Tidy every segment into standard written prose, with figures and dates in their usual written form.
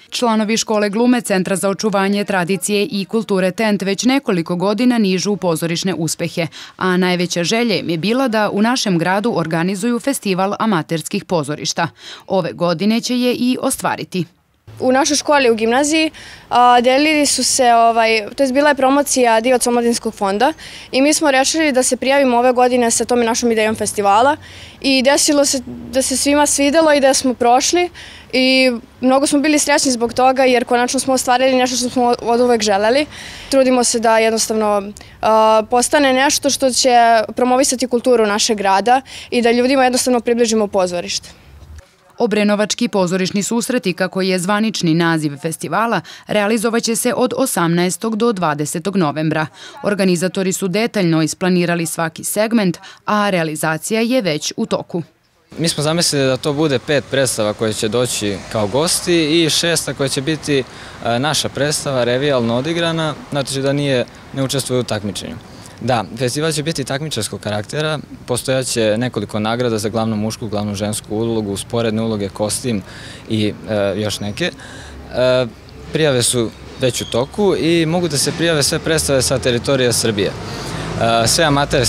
Članovi škole glume Centra za očuvanje tradicije i kulture Tent već nekoliko godina nižu pozorišne uspehe, a najveća želja im je bila da u našem gradu organizuju festival amaterskih pozorišta. Ove godine će je i ostvariti. U našoj školi u gimnaziji delili su se, to je bila je promocija Divac omladinskog fonda i mi smo rešili da se prijavimo ove godine sa tom našom idejom festivala i desilo se da se svima svidelo i da smo prošli i mnogo smo bili srećni zbog toga jer konačno smo ostvarili nešto što smo od uvek želeli. Trudimo se da jednostavno postane nešto što će promovisati kulturu našeg grada i da ljudima jednostavno približimo pozorište. Obrenovački pozorišni susreti, kako je zvanični naziv festivala, realizovaće se od 18. do 20. novembra. Organizatori su detaljno isplanirali svaki segment, a realizacija je već u toku. Mi smo zamislili da to bude 5 predstava koje će doći kao gosti i 6. koja će biti naša predstava, revijalno odigrana, znači da ne učestvuje u takmičenju. Da, festival će biti takmičarskog karaktera, postojaće nekoliko nagrada za glavnu mušku, glavnu žensku ulogu, sporedne uloge, kostim i još neke. Prijave su već u toku i mogu da se prijave sve predstave sa teritorije Srbije. Sve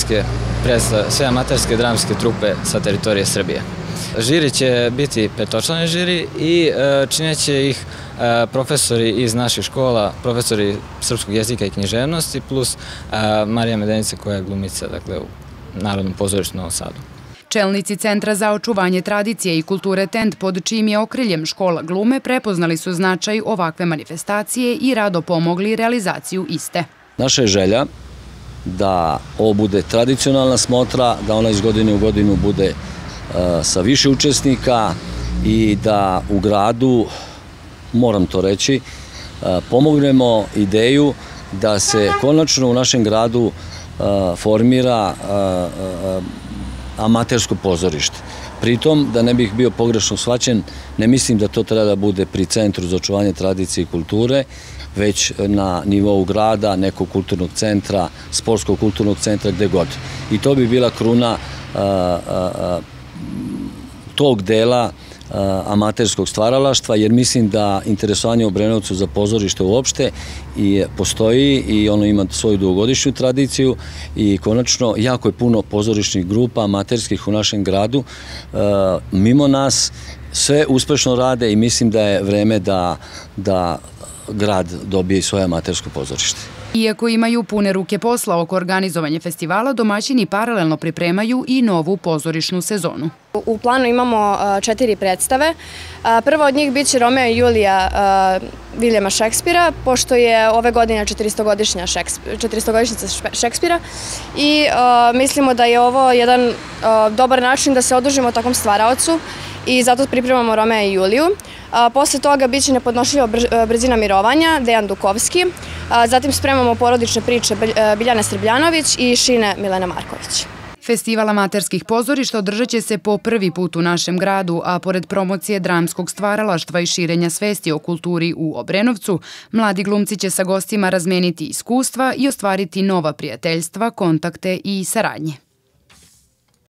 amaterske dramske trupe sa teritorije Srbije. Žiri će biti petočlani žiri i činjeće ih profesori iz naših škola, profesori srpskog jezika i književnosti, plus Marija Medenica koja je glumica u Narodnom pozorištu u Novom Sadu. Čelnici Centra za očuvanje tradicije i kulture Tent, pod čijim je okriljem škola glume, prepoznali su značaj ovakve manifestacije i rado pomogli realizaciju iste. Naša je želja da ovo bude tradicionalna smotra, da ona iz godine u godinu bude sa više učesnika i da u gradu, moram to reći, pomognemo ideju da se konačno u našem gradu formira amatersko pozorište. Pritom, da ne bih bio pogrešno shvaćen, ne mislim da to treba da bude pri Centru za očuvanje tradicije i kulture, već na nivou grada, nekog kulturnog centra, sportskog kulturnog centra, gde god. I to bi bila kruna tog dela amaterskog stvaralaštva, jer mislim da interesovanje u Obrenovcu za pozorište uopšte postoji i ono ima svoju dugogodišnju tradiciju i konačno jako je puno pozorišnih grupa amaterskih u našem gradu. Mimo nas sve uspešno rade i mislim da je vreme da grad dobije svoje amatersko pozorište. Iako imaju pune ruke posla oko organizovanja festivala, domaćini paralelno pripremaju i novu pozorišnu sezonu. U planu imamo 4 predstave. Prva od njih biće Romeo i Julija Viljama Šekspira, pošto je ove godine 400-godišnjica Šekspira i mislimo da je ovo jedan dobar način da se odužimo takvom stvaraocu i zato pripremamo Romea i Juliju. Posle toga biće Nepodnošljiva brzina mirovanja, Dejan Dukovski. Zatim spremamo porodične priče Biljane Srbljanović i Šine Milene Marković. Festival amaterskih pozorišta održat će se po prvi put u našem gradu, a pored promocije dramskog stvaralaštva i širenja svesti o kulturi u Obrenovcu, mladi glumci će sa gostima razmeniti iskustva i ostvariti nova prijateljstva, kontakte i saradnje.